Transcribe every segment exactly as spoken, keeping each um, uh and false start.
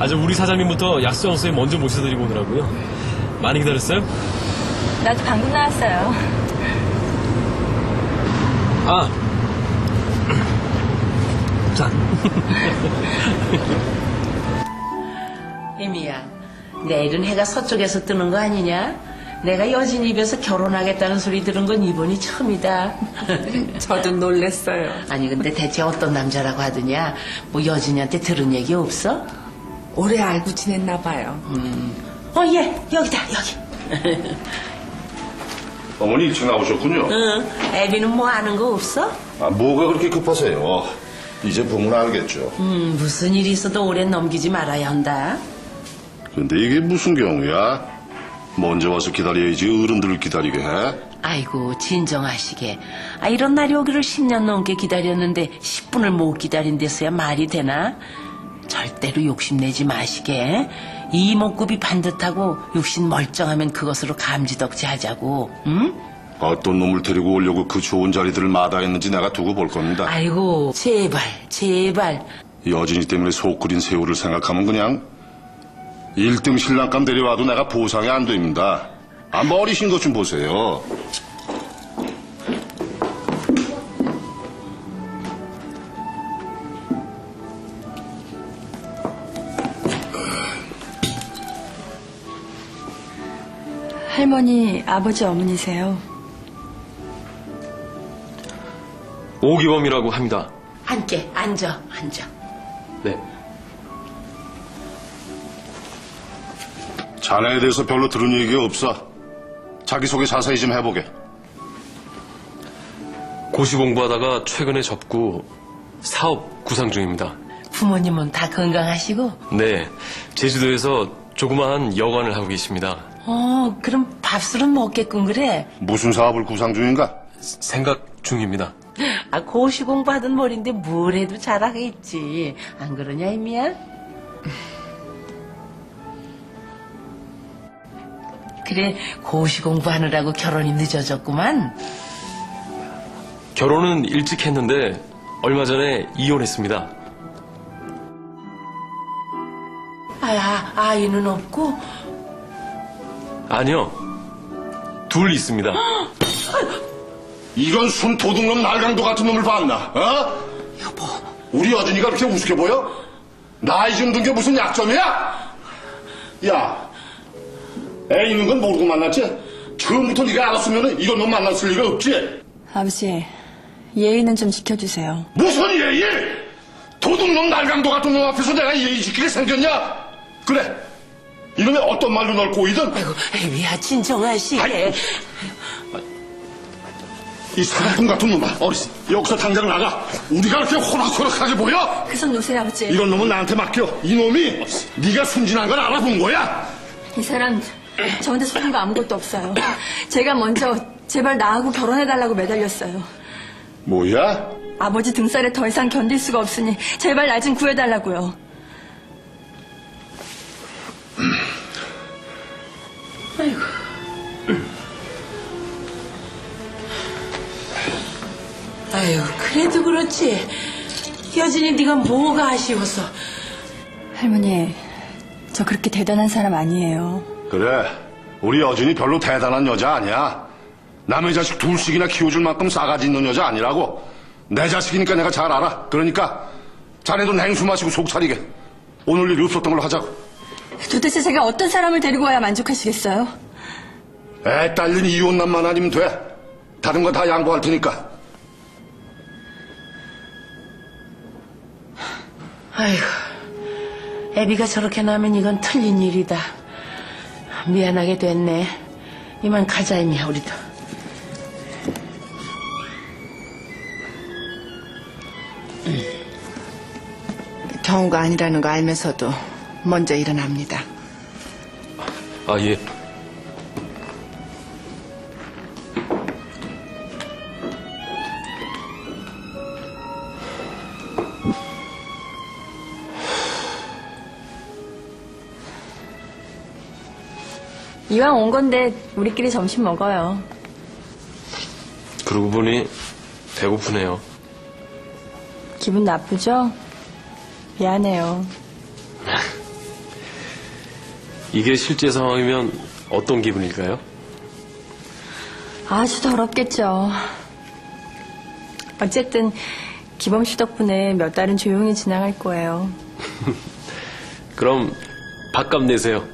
아주 우리 사장님부터 약수 장소에 먼저 모셔드리고 오느라고요. 많이 기다렸어요? 나도 방금 나왔어요. 아. 자. 혜미야, 내일은 해가 서쪽에서 뜨는 거 아니냐? 내가 여진 입에서 결혼하겠다는 소리 들은 건 이번이 처음이다. 저도 놀랬어요. 아니 근데 대체 어떤 남자라고 하더냐? 뭐 여진이한테 들은 얘기 없어? 오래 알고 지냈나 봐요. 음. 어, 예, 여기다, 여기. 어머니 일찍 나오셨군요. 응, 애비는 뭐 아는 거 없어? 아, 뭐가 그렇게 급하세요? 이제 보면 알겠죠. 음, 무슨 일이 있어도 오래 넘기지 말아야 한다. 근데 이게 무슨 경우야? 먼저 와서 기다려야지 어른들을 기다리게 해? 아이고, 진정하시게. 아, 이런 날이 오기를 십 년 넘게 기다렸는데 십 분을 못 기다린 데서야 말이 되나? 절대로 욕심내지 마시게. 이목구비 반듯하고 육신 멀쩡하면 그것으로 감지덕지 하자고. 응? 어떤 놈을 데리고 오려고 그 좋은 자리들을 마다했는지 내가 두고 볼 겁니다. 아이고, 제발, 제발. 여진이 때문에 속 끓인 새우를 생각하면 그냥 일 등 신랑감 데려와도 내가 보상이 안 됩니다. 아, 머리신 것 좀 보세요. 할머니, 아버지, 어머니세요? 오기범이라고 합니다. 앉게, 앉아, 앉아. 네. 자네에 대해서 별로 들은 얘기가 없어. 자기소개 자세히 좀 해보게. 고시 공부하다가 최근에 접고 사업 구상 중입니다. 부모님은 다 건강하시고? 네, 제주도에서 조그마한 여관을 하고 계십니다. 어, 그럼 밥술은 먹겠군 그래? 무슨 사업을 구상 중인가? 생각 중입니다. 아, 고시 공부하던 머리인데 뭘 해도 잘하겠지. 안 그러냐, 이미야? 그래, 고시 공부하느라고 결혼이 늦어졌구만. 결혼은 일찍 했는데 얼마 전에 이혼했습니다. 아, 아이는 없고? 아니요, 둘 있습니다. 이런 순 도둑놈 날강도 같은 놈을 봤나? 어? 여보. 우리 여진이가 그렇게 우습게 보여? 나이 좀 든 게 무슨 약점이야? 야, 애 있는 건 모르고 만났지? 처음부터 네가 알았으면 이런 놈 만났을 리가 없지? 아버지, 예의는 좀 지켜주세요. 무슨 예의? 도둑놈 날강도 같은 놈 앞에서 내가 예의 지키게 생겼냐? 그래, 이놈의 어떤 말로 널 꼬이든. 아이고, 애비야, 진정하시게. 아이, 이 사람 같은 놈아, 어르신, 여기서 당장 나가. 우리가 그렇게 호락호락하게 보여? 그 손 놓으세요, 아버지. 이런 놈은 나한테 맡겨. 이놈이 네가 순진한 걸 알아본 거야? 이 사람 저한테 속은 거 아무것도 없어요. 제가 먼저 제발 나하고 결혼해달라고 매달렸어요. 뭐야? 아버지 등살에 더 이상 견딜 수가 없으니 제발 날 좀 구해달라고요. 아이고. 아유, 그래도 그렇지. 여진이 네가 뭐가 아쉬웠어? 할머니, 저 그렇게 대단한 사람 아니에요. 그래, 우리 여진이 별로 대단한 여자 아니야. 남의 자식 둘씩이나 키워줄 만큼 싸가지 있는 여자 아니라고. 내 자식이니까 내가 잘 알아. 그러니까 자네도 냉수 마시고 속 차리게. 오늘 일이 없었던 걸로 하자고. 도대체 제가 어떤 사람을 데리고 와야 만족하시겠어요? 애 딸린 이혼남만 아니면 돼. 다른 거 다 양보할 테니까. 아이고, 애비가 저렇게 나면 이건 틀린 일이다. 미안하게 됐네. 이만 가자, 이미야, 우리도. 경우가 아니라는 거 알면서도 먼저 일어납니다. 아, 예. 이왕 온 건데 우리끼리 점심 먹어요. 그러고 보니 배고프네요. 기분 나쁘죠? 미안해요. 이게 실제 상황이면 어떤 기분일까요? 아주 더럽겠죠. 어쨌든 기범 씨 덕분에 몇 달은 조용히 지나갈 거예요. 그럼 밥값 내세요.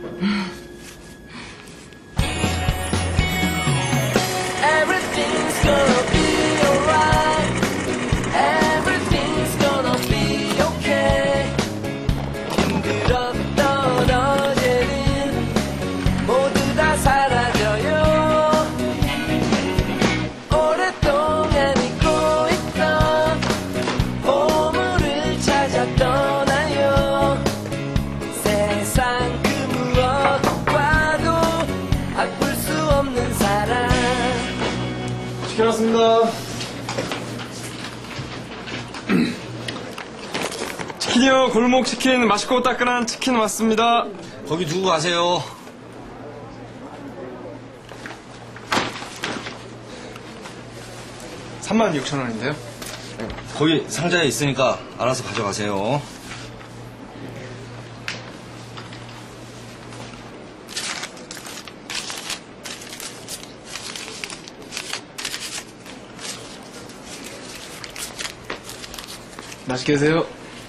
Everything's gonna be alright. Everything's gonna be okay. 힘들었던 어제는 모두 다 사라져요. 오랫동안 잊고 있던 보물을 찾아 떠나요. 세상 그 무엇과도 바꿀 수 없는 사랑. 시켜놨습니다. 치킨이요. 골목 치킨. 맛있고 따끈한 치킨 왔습니다. 거기 두고 가세요. 삼만 육천 원인데요. 거기 상자에 있으니까 알아서 가져가세요. 맛있게 드세요.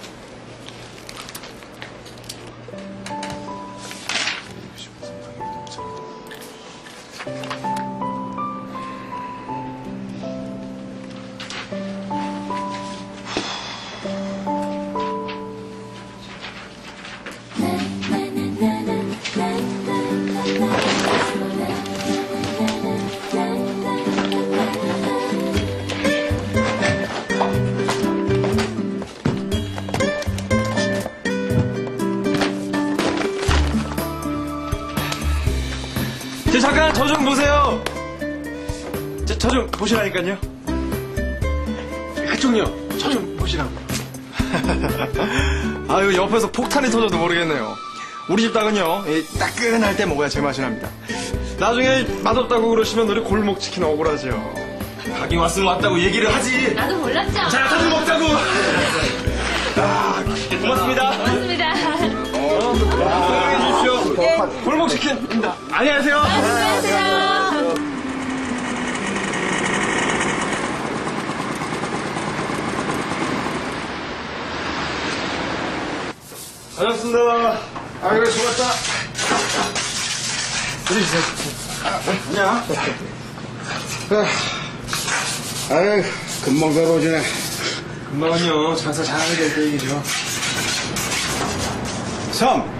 저 잠깐 저 좀 보세요. 저 좀 보시라니까요. 그쪽요. 저 좀 보시라고. 아유, 옆에서 폭탄이 터져도 모르겠네요. 우리 집 닭은요, 이 따끈할 때 먹어야 제맛이 납니다. 나중에 맛없다고 그러시면 우리 골목치킨 억울하죠. 가게 왔으면 왔다고 얘기를 하지. 나도 몰랐죠. 자, 다들 먹자고. 아, 고맙습니다. 고맙습니다. 건강해 주십시오. 골목치킨입니다. 안녕하세요. 안녕하세요. 반갑습니다. 아이고, 수고했다. 드리세요. 야. 아유, 금방 들어오지네. 금방은요, 장사 잘하게 될 때 얘기죠. 삼,